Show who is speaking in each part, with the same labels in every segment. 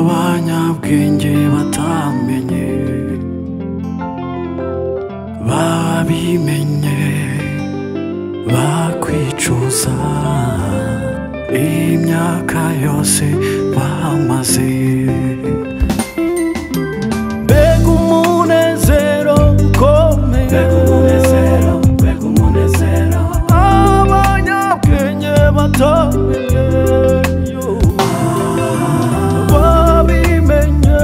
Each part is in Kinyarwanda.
Speaker 1: abanyabwenge batamenye babimenye bakwicuza imyaka yose bamaze. Mbega umunezero ukomeye, mbega umunezero abanyabwenge batamenye babimenye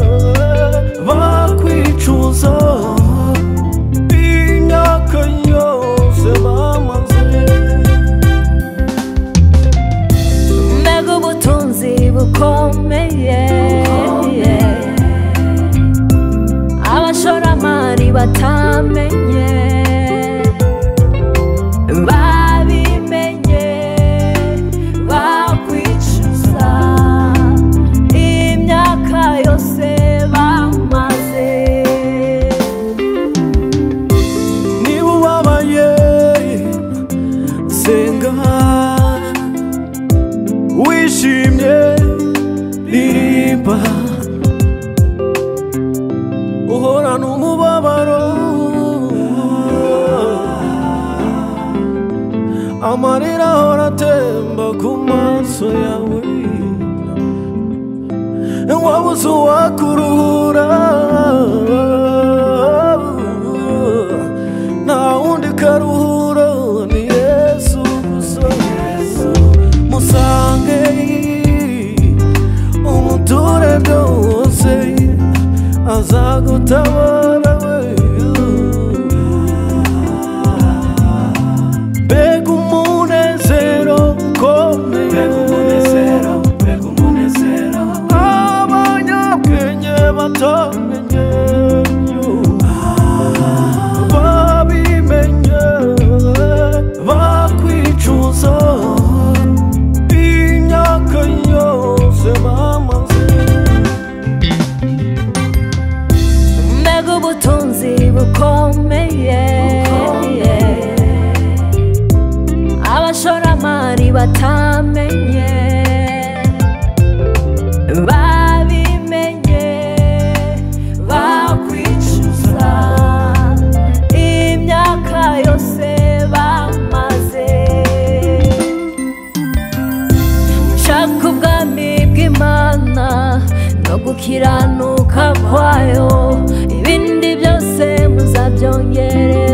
Speaker 1: bakwicuza imyaka yose bamaze.
Speaker 2: Mbega ubutunzi bukomeye abashoramari batamenye babimenye bakwicuza imyaka yose bamaze.
Speaker 1: Niba ubabaye senga, wishimye ririmba, uhorana umubabaro amarira ahora atemba ku maso yawe, wabuze uwakuruhura nta wundi karuhura ni Yesu gusa. Musange umuture byose azagutabara we. Mbega umunezero ukomeye, mbega umunezero abanyabwenge batamenye babimenye bakwicuza imyaka yose bamaze.
Speaker 2: Mbega ubutunzi bukomeye abashoramari batamenye babimenye bakwicuza imyaka yose bamaze. Shaka ubwami bw'Imana no gukiranuka kwayo, ibindi byose muzabyongerera.